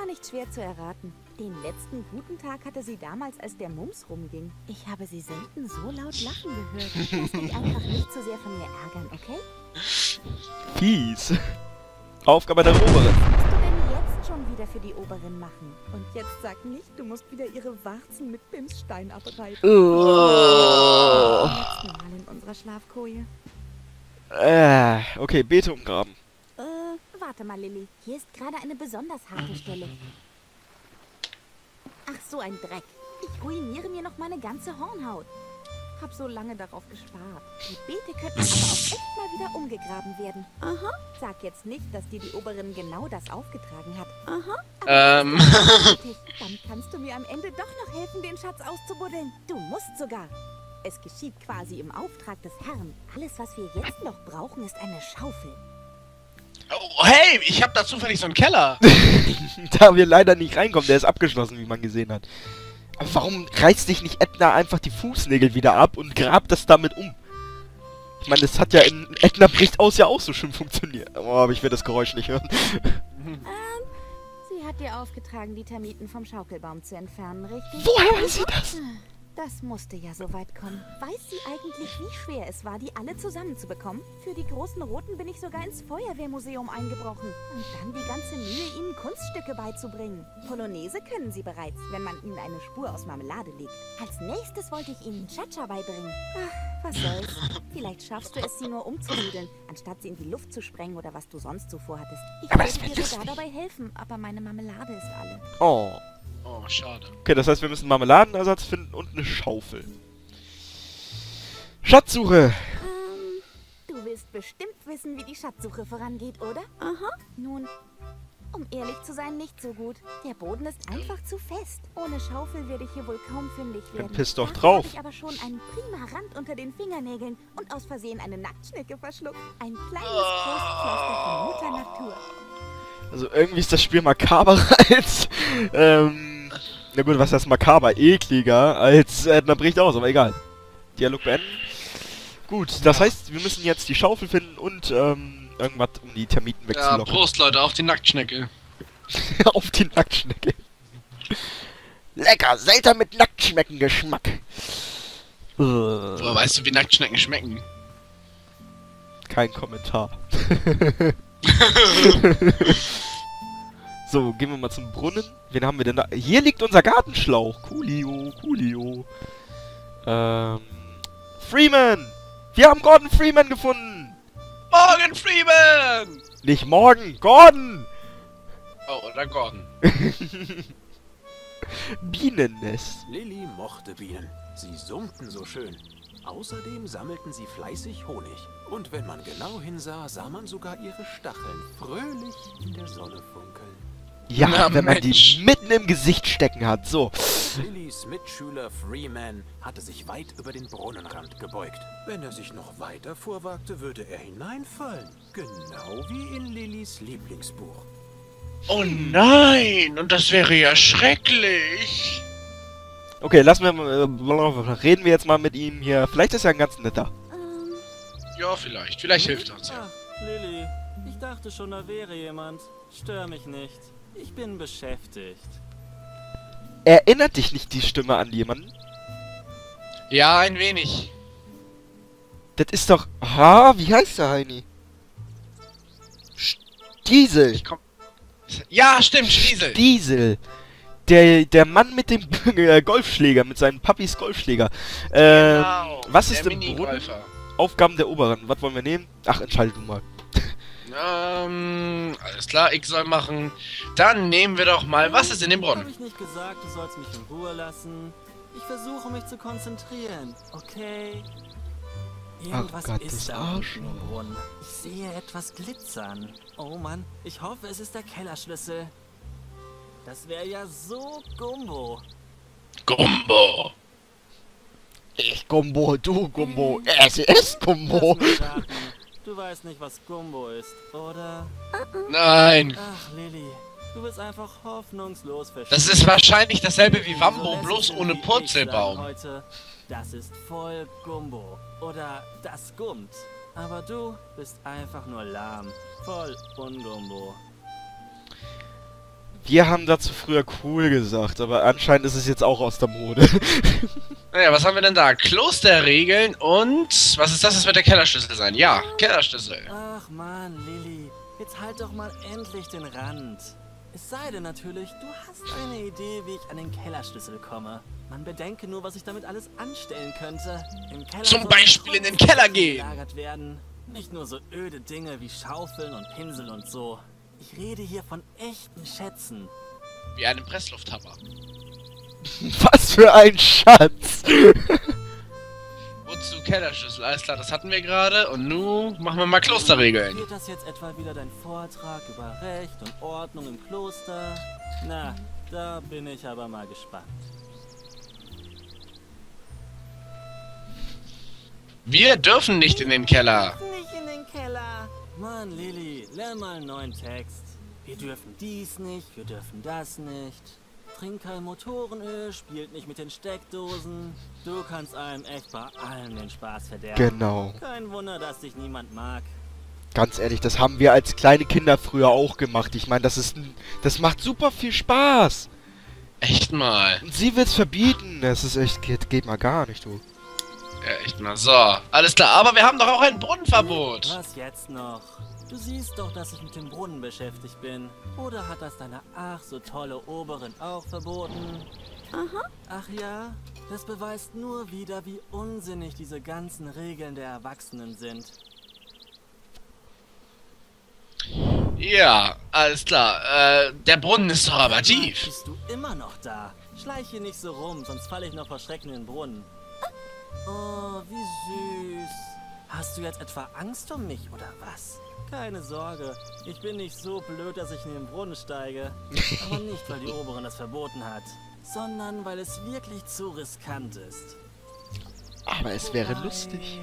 war nicht schwer zu erraten. Den letzten guten Tag hatte sie damals, als der Mums rumging. Ich habe sie selten so laut lachen gehört. Lass dich einfach nicht zu sehr von mir ärgern, okay? Fies. Aufgabe der Oberin. Was musst du denn jetzt schon wieder für die Oberin machen? Und jetzt sag nicht, du musst wieder ihre Warzen mit Pims Stein abreiben. Oh. Zum letzten Mal in unserer Schlafkoje. Okay, Beete umgraben. Warte mal, Lilly. Hier ist gerade eine besonders harte Stelle. Ach, so ein Dreck. Ich ruiniere mir noch meine ganze Hornhaut. Hab so lange darauf gespart. Die Beete könnten aber auch echt mal wieder umgegraben werden. Aha. Sag jetzt nicht, dass dir die Oberin genau das aufgetragen hat. Aha. Aber dann kannst du mir am Ende doch noch helfen, den Schatz auszubuddeln. Du musst sogar. Es geschieht quasi im Auftrag des Herrn. Alles, was wir jetzt noch brauchen, ist eine Schaufel. Oh, hey, ich hab da zufällig so einen Keller. Da wir leider nicht reinkommen, der ist abgeschlossen, wie man gesehen hat. Aber warum reißt sich nicht Edna einfach die Fußnägel wieder ab und grabt das damit um? Ich meine, das hat ja in Edna bricht aus ja auch so schön funktioniert. Oh, aber ich will das Geräusch nicht hören. Sie hat dir aufgetragen, die Termiten vom Schaukelbaum zu entfernen, richtig? Woher weiß sie das? Das musste ja so weit kommen. Weiß sie eigentlich, wie schwer es war, die alle zusammenzubekommen? Für die großen Roten bin ich sogar ins Feuerwehrmuseum eingebrochen. Und dann die ganze Mühe, ihnen Kunststücke beizubringen. Polonaise können sie bereits, wenn man ihnen eine Spur aus Marmelade legt. Als nächstes wollte ich ihnen Cha-Cha beibringen. Ach, was soll's. Vielleicht schaffst du es, sie nur umzunudeln, anstatt sie in die Luft zu sprengen oder was du sonst so vorhattest. Ich würde dir sogar dabei helfen, aber meine Marmelade ist alle. Oh. Oh, schade. Okay, das heißt, wir müssen Marmeladenersatz finden und eine Schaufel. Schatzsuche! Du willst bestimmt wissen, wie die Schatzsuche vorangeht, oder? Aha. Nun, um ehrlich zu sein, nicht so gut. Der Boden ist einfach zu fest. Ohne Schaufel werde ich hier wohl kaum fündig werden. Dann piss doch Dafür drauf. habe ich aber schon einen prima Rand unter den Fingernägeln und aus Versehen eine Nacktschnecke verschluckt. Ein kleines Trostpflaster von Mutter Natur. Also irgendwie ist das Spiel makaberer als, na gut, was heißt makaber? Ekliger als Edna bricht aus, aber egal. Dialog beenden. Gut, das heißt, wir müssen jetzt die Schaufel finden und, irgendwas, um die Termiten Ja, wegzulocken. Prost, Leute, auf die Nacktschnecke. Auf die Nacktschnecke. Lecker, selter mit Nacktschneckengeschmack. Woher weißt du, wie Nacktschnecken schmecken? Kein Kommentar. So, gehen wir mal zum Brunnen. Wen haben wir denn da? Hier liegt unser Gartenschlauch. Coolio, coolio. Freeman! Wir haben Gordon Freeman gefunden! Morgan Freeman! Nicht morgen, Gordon! Oh, oder Gordon. Bienennest. Lilly mochte Bienen. Sie summten so schön. Außerdem sammelten sie fleißig Honig. Und wenn man genau hinsah, sah man sogar ihre Stacheln fröhlich in der Sonne funkeln. Ja, Na, wenn man Mensch. die mitten im Gesicht stecken hat. So. Lillys Mitschüler Freeman hatte sich weit über den Brunnenrand gebeugt. Wenn er sich noch weiter vorwagte, würde er hineinfallen. Genau wie in Lillys Lieblingsbuch. Oh nein, und das wäre ja schrecklich. Okay, lassen wir mal, reden wir jetzt mal mit ihm hier. Vielleicht ist er ein ganz netter. Ja, vielleicht. Vielleicht hilft er uns ja. Ach, Lilly, ich dachte schon, da wäre jemand. Stör mich nicht. Ich bin beschäftigt. Erinnert dich nicht die Stimme an jemanden? Ja, ein wenig. Das ist doch... Ha, wie heißt der, Heini? Stiesel. Ich komm. Ja, stimmt, Stiesel. Stiesel. Der Mann mit dem Golfschläger, mit seinen Papis Golfschläger. Genau, Was ist der im Brunnen? Minigolfer. Aufgaben der Oberen. Was wollen wir nehmen? Ach, entscheide du mal. Alles klar, ich soll machen. Dann nehmen wir doch mal, was ist in dem Habe Brunnen? ich nicht gesagt, du sollst mich in Ruhe lassen? Ich versuche mich zu konzentrieren, okay? Irgendwas Gott, ist das da unten Arschloch. im Brunnen. Ich sehe etwas glitzern. Oh Mann, ich hoffe, es ist der Kellerschlüssel. Das wäre ja so Gumbo. Gumbo. Ich Gumbo, du Gumbo, es ist Gumbo. Lass mich raten. Du weißt nicht, was Gumbo ist, oder? Nein. Ach, Lilly, du bist einfach hoffnungslos verschwunden. Das ist wahrscheinlich dasselbe wie Wambo, So lässt bloß es ohne wie ich Purzelbaum. sagen heute, das ist voll Gumbo. Oder das gummt. Aber du bist einfach nur lahm. Voll Ungumbo. Wir haben dazu früher cool gesagt, aber anscheinend ist es jetzt auch aus der Mode. Naja, was haben wir denn da? Klosterregeln und... Was ist das? Das wird der Kellerschlüssel sein. Ja, Kellerschlüssel. Ach man, Lilly, jetzt halt doch mal endlich den Rand. Es sei denn natürlich, du hast eine Idee, wie ich an den Kellerschlüssel komme. Man bedenke nur, was ich damit alles anstellen könnte. Im Keller Zum soll Beispiel in den Keller gehen. gelagert werden. Nicht nur so öde Dinge wie Schaufeln und Pinsel und so. Ich rede hier von echten Schätzen. Wie einem Presslufthammer. Was für ein Schatz! Wozu Kellerschlüssel? Alles klar, das hatten wir gerade. Und nun machen wir mal Klosterregeln. Geht das jetzt etwa wieder dein Vortrag über Recht und Ordnung im Kloster? Na, da bin ich aber mal gespannt. Wir dürfen nicht in den Keller. Nicht in den Keller. Mann, Lilly, lern mal einen neuen Text. Wir dürfen dies nicht, wir dürfen das nicht. Trink kein Motorenöl, spielt nicht mit den Steckdosen. Du kannst einem echt bei allem den Spaß verderben. Genau. Kein Wunder, dass dich niemand mag. Ganz ehrlich, das haben wir als kleine Kinder früher auch gemacht. Ich meine, das macht super viel Spaß. Echt mal. Und sie will's verbieten. Das ist echt, geht mal gar nicht, du. Ja, echt mal. So, alles klar. Aber wir haben doch auch ein Brunnenverbot. Was jetzt noch? Du siehst doch, dass ich mit dem Brunnen beschäftigt bin. Oder hat das deine ach so tolle Oberin auch verboten? Aha. Ach ja, das beweist nur wieder, wie unsinnig diese ganzen Regeln der Erwachsenen sind. Ja, alles klar. Der Brunnen ist doch aber tief. Bist du immer noch da? Schleich hier nicht so rum, sonst falle ich noch vor Schrecken in den Brunnen. Oh, wie süß. Hast du jetzt etwa Angst um mich, oder was? Keine Sorge, ich bin nicht so blöd, dass ich in den Brunnen steige. Aber nicht, weil die Oberin das verboten hat, sondern weil es wirklich zu riskant ist. Aber es wäre lustig.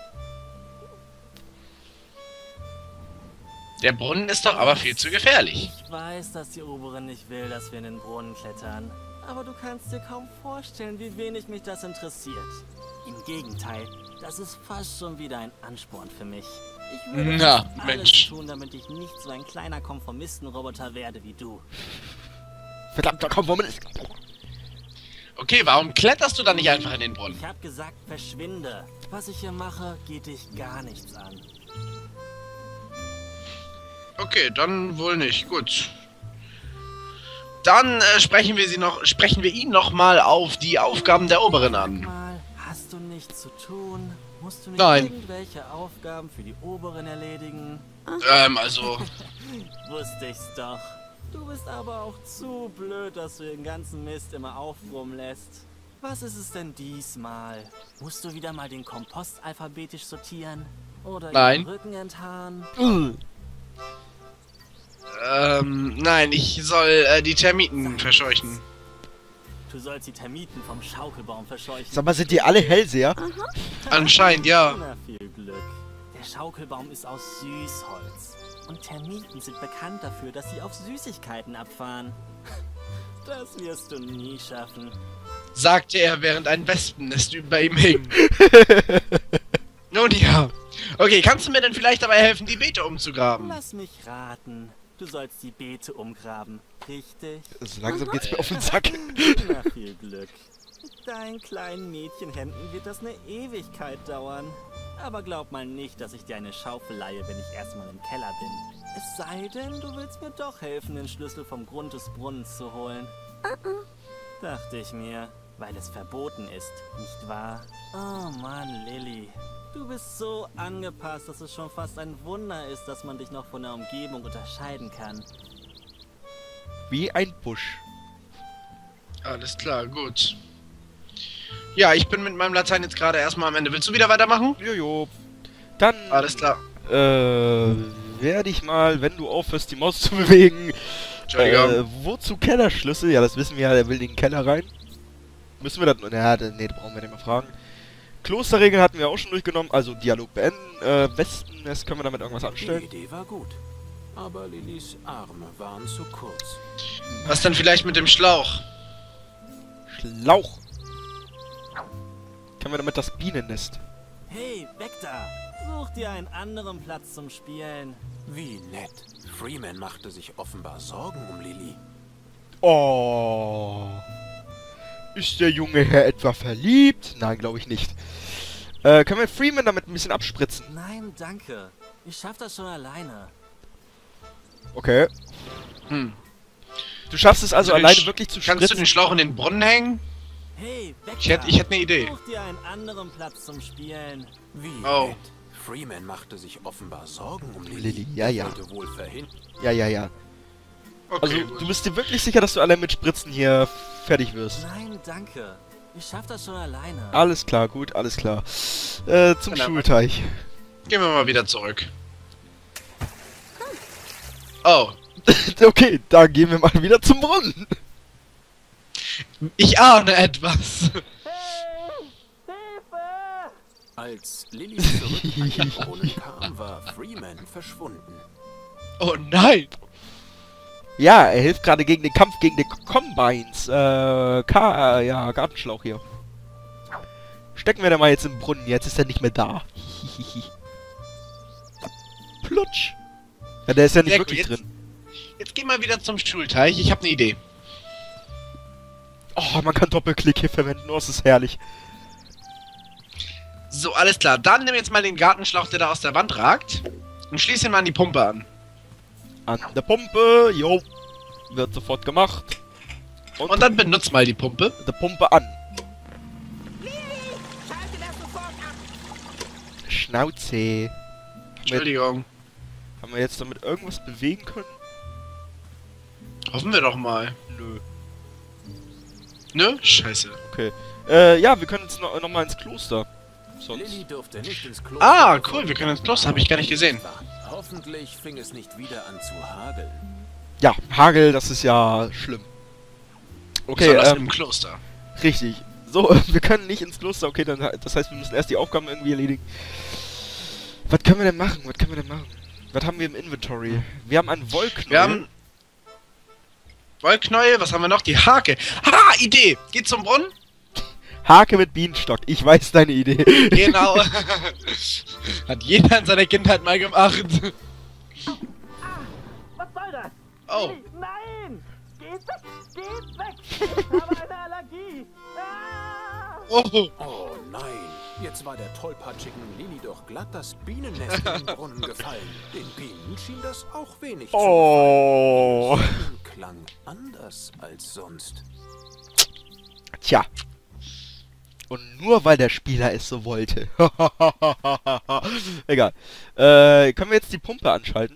Der Brunnen ist doch aber viel zu gefährlich. Ich weiß, dass die Oberin nicht will, dass wir in den Brunnen klettern. Aber du kannst dir kaum vorstellen, wie wenig mich das interessiert. Im Gegenteil, das ist fast schon wieder ein Ansporn für mich. Ich würde Na, fast alles Mensch. tun, damit ich nicht so ein kleiner Konformistenroboter werde wie du. Verdammter Konformist. Okay, warum kletterst du dann nicht einfach in den Brunnen? Ich hab gesagt, verschwinde. Was ich hier mache, geht dich gar nichts an. Okay, dann wohl nicht. Gut. Dann sprechen wir ihn noch mal auf die Aufgaben der Oberin an. Mal, hast du nichts zu tun? Musst du nicht Nein. irgendwelche Aufgaben für die Oberin erledigen? Also... Wusste ich's doch. Du bist aber auch zu blöd, dass du den ganzen Mist immer aufbrummen lässt. Was ist es denn diesmal? Musst du wieder mal den Kompost alphabetisch sortieren? Oder Nein. ihren Rücken enthaaren? Nein, ich soll die Termiten verscheuchen. Du sollst die Termiten vom Schaukelbaum verscheuchen. Sag mal, sind die alle Hellseher? Anscheinend, ja. Na, viel Glück. Der Schaukelbaum ist aus Süßholz. Und Termiten sind bekannt dafür, dass sie auf Süßigkeiten abfahren. Das wirst du nie schaffen. Sagte er, während ein Wespennest über ihm hing. Nun ja. Okay, kannst du mir denn vielleicht dabei helfen, die Beete umzugraben? Lass mich raten. Du sollst die Beete umgraben, richtig? So langsam geht's mir auf den Sack. Na, viel Glück. Mit deinen kleinen Mädchenhänden wird das eine Ewigkeit dauern. Aber glaub mal nicht, dass ich dir eine Schaufel leihe, wenn ich erstmal im Keller bin. Es sei denn, du willst mir doch helfen, den Schlüssel vom Grund des Brunnens zu holen. Dachte ich mir, weil es verboten ist, nicht wahr? Oh Mann, Lilly. Du bist so angepasst, dass es schon fast ein Wunder ist, dass man dich noch von der Umgebung unterscheiden kann. Wie ein Busch. Alles klar, gut. Ja, ich bin mit meinem Latein jetzt gerade erstmal am Ende. Willst du wieder weitermachen? Jojo. Dann Alles klar. werde ich mal, wenn du aufhörst, die Maus zu bewegen. Entschuldigung. Wozu Kellerschlüssel? Ja, das wissen wir ja, der will in den Keller rein. Müssen wir das... Ja, nee, da brauchen wir nicht mehr fragen. Klosterregeln hatten wir auch schon durchgenommen, also Dialog beenden. Wespennest, können wir damit irgendwas Die anstellen? Idee war gut. Aber Lillys Arme waren zu kurz. Was denn vielleicht mit dem Schlauch? Schlauch. Können wir damit das Bienennest? Hey, weg da! Such dir einen anderen Platz zum Spielen. Wie nett. Freeman machte sich offenbar Sorgen um Lilly. Oh. Ist der junge Herr etwa verliebt? Nein, glaube ich nicht. Können wir Freeman damit ein bisschen abspritzen? Nein, danke. Ich schaff das schon alleine. Okay. Hm. Du schaffst es also Kannst du den alleine Sch- wirklich zu Kannst du spritzen? den Schlauch in den Brunnen hängen? Hey, weg Ich hätte eine Idee. Such dir einen anderen Platz zum Spielen. Wie Oh. nett. Freeman machte sich offenbar Sorgen um Lilly, Lilly. ja, ja. Er wollte wohl verhindern. Ja. Also, Okay, du bist dir wirklich sicher, dass du allein mit Spritzen hier fertig wirst? Nein, danke. Ich schaff das schon alleine. Alles klar, gut, alles klar. Zum Genau. Schulteich. Gehen wir mal wieder zurück. Oh, Okay, da gehen wir mal wieder zum Brunnen. ich ahne etwas. Als Lilly zurück an den Brunnen kam, war Freeman verschwunden. Oh nein. Ja, er hilft gerade gegen den Kampf gegen die Combines. Ja, Gartenschlauch hier. Stecken wir da mal jetzt im Brunnen. Jetzt ist er nicht mehr da. Plutsch. Ja, der ist ja nicht Sehr wirklich gut, drin. Jetzt gehen wir wieder zum Schulteich. Ich habe eine Idee. Oh, man kann Doppelklick hier verwenden. Oh, das ist herrlich. So, alles klar. Dann nimm jetzt mal den Gartenschlauch, der da aus der Wand ragt, und schließ ihn mal an die Pumpe an. An der Pumpe. Jo. Wird sofort gemacht. Und dann benutzt mal die Pumpe. der Pumpe an. Schalte das sofort ab! Schnauze. Entschuldigung. Haben wir jetzt damit irgendwas bewegen können? Hoffen wir doch mal. Nö. Ne? Scheiße. Okay. Ja, wir können jetzt noch mal ins Kloster. Sonst. Lilly durfte nicht ins Kloster. Ah, cool. Wir können ins Kloster. Habe ich gar nicht gesehen. Hoffentlich fing es nicht wieder an zu hageln. Ja, Hagel, das ist ja schlimm. Okay, Besonders im Kloster. richtig. So, wir können nicht ins Kloster. Okay, dann, das heißt, wir müssen erst die Aufgaben irgendwie erledigen. Was können wir denn machen? Was haben wir im Inventory? Wir haben einen Wollknäuel. Wir haben Wollknäuel. Was haben wir noch? Die Hake. Ha! Idee. Geht zum Brunnen. Hake mit Bienenstock. Ich weiß deine Idee. Genau. Hat jeder in seiner Kindheit mal gemacht. Was soll das? Oh. Nein! Geht weg! Geht weg! Ich habe eine Allergie! Ah! Oh. Oh nein, jetzt war der tollpatschigen Lilly doch glatt das Bienennest in den Brunnen gefallen. Den Bienen schien das auch wenig Oh. zu gefallen. Ihr klang anders als sonst. Tja. Und nur weil der Spieler es so wollte. Egal. Können wir jetzt die Pumpe anschalten?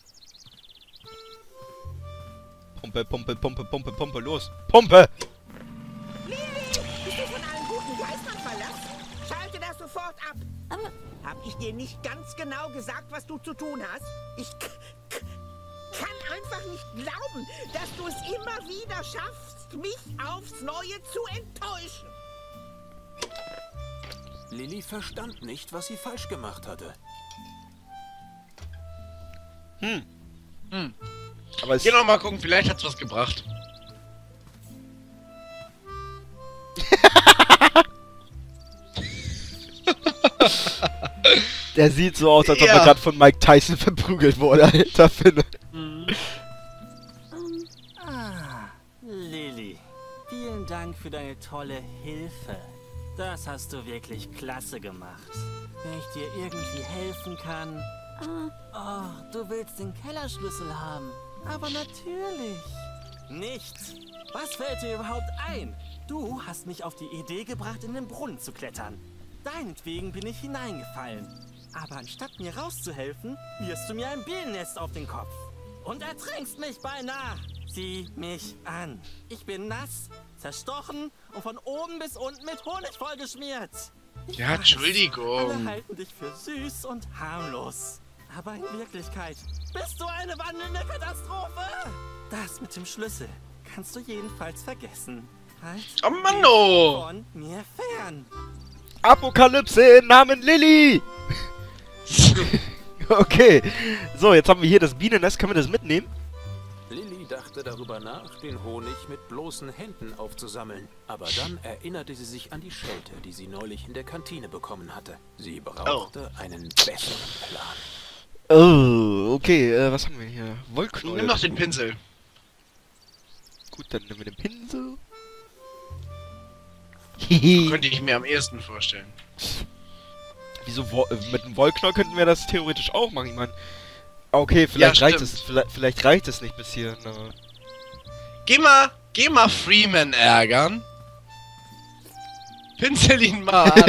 Pumpe, los. Pumpe! Bist du von allen guten Geistern verlassen? Schalte das sofort ab! Aber hab ich dir nicht ganz genau gesagt, was du zu tun hast? Ich kann einfach nicht glauben, dass du es immer wieder schaffst, mich aufs Neue zu enttäuschen. Lilly verstand nicht, was sie falsch gemacht hatte. Aber es Geh noch mal gucken. Vielleicht hat's was gebracht. der sieht so aus, als ob Ja. er gerade von Mike Tyson verprügelt wurde, Alter, finde. Lilly, vielen Dank für deine tolle Hilfe. Das hast du wirklich klasse gemacht. Wenn ich dir irgendwie helfen kann... Oh, du willst den Kellerschlüssel haben. Aber natürlich. Nichts. Was fällt dir überhaupt ein? Du hast mich auf die Idee gebracht, in den Brunnen zu klettern. Deinetwegen bin ich hineingefallen. Aber anstatt mir rauszuhelfen, wirfst du mir ein Bienennest auf den Kopf. Und ertränkst mich beinahe. Sieh mich an. Ich bin nass, zerstochen und von oben bis unten mit Honig vollgeschmiert. Ich Ja, weiß, Entschuldigung. Alle halten dich für süß und harmlos. Aber in Wirklichkeit bist du eine wandelnde Katastrophe. Das mit dem Schlüssel kannst du jedenfalls vergessen. Halt Oh Mann, oh. von mir fern. Apokalypse im Namen Lilly! Okay. So, jetzt haben wir hier das Bienennest. Können wir das mitnehmen? Lilly dachte darüber nach, den Honig mit bloßen Händen aufzusammeln. Aber dann erinnerte sie sich an die Schelte, die sie neulich in der Kantine bekommen hatte. Sie brauchte einen besseren Plan. Oh, okay. Was haben wir hier? Wollknäuel. Nimm noch den Pinsel. Gut, dann nehmen wir den Pinsel. Könnte ich mir am ehesten vorstellen. Wieso, mit dem Wollknoll könnten wir das theoretisch auch machen, ich meine... Okay, vielleicht Ja, reicht es, vielleicht reicht es nicht bis hier, ne? Geh mal Freeman ärgern. Pinsel ihn mal an.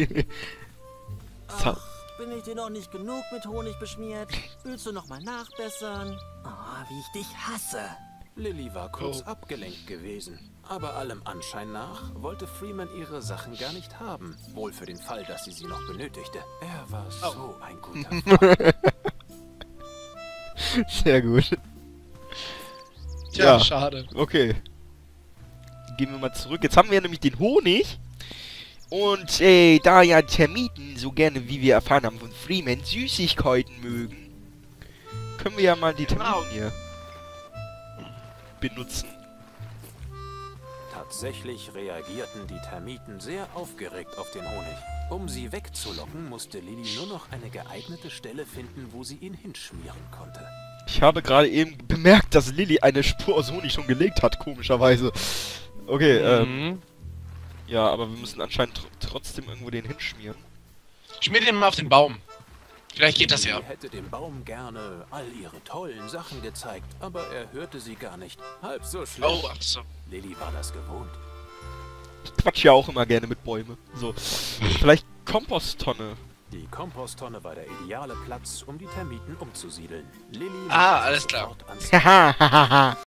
So. Ach, bin ich dir noch nicht genug mit Honig beschmiert? Willst du noch mal nachbessern? Oh, wie ich dich hasse. Lilly war kurz abgelenkt gewesen. Aber allem Anschein nach wollte Freeman ihre Sachen gar nicht haben. Wohl für den Fall, dass sie noch benötigte. Er war so ein guter Vater. Sehr gut. Tja, Ja. schade. Okay. Gehen wir mal zurück. Jetzt haben wir nämlich den Honig. Und da ja Termiten so gerne, wie wir erfahren haben von Freeman, Süßigkeiten mögen, können wir ja mal die Termiten hier benutzen. Tatsächlich reagierten die Termiten sehr aufgeregt auf den Honig. Um sie wegzulocken, musste Lilly nur noch eine geeignete Stelle finden, wo sie ihn hinschmieren konnte. Ich habe gerade eben bemerkt, dass Lilly eine Spur aus Honig schon gelegt hat, komischerweise. Okay, ja, aber wir müssen anscheinend trotzdem irgendwo den hinschmieren. Schmier den mal auf den Baum. Vielleicht geht das ja. Sie hätte dem Baum gerne all ihre tollen Sachen gezeigt, aber er hörte sie gar nicht. Halb so schlimm. Oh, ach so. Lilly war das gewohnt. Ich quatsch ja auch immer gerne mit Bäumen. So, vielleicht Komposttonne. Die Komposttonne war der ideale Platz, um die Termiten umzusiedeln. Lilly Ah, machte alles sich klar. sofort ans Haha, hahaha.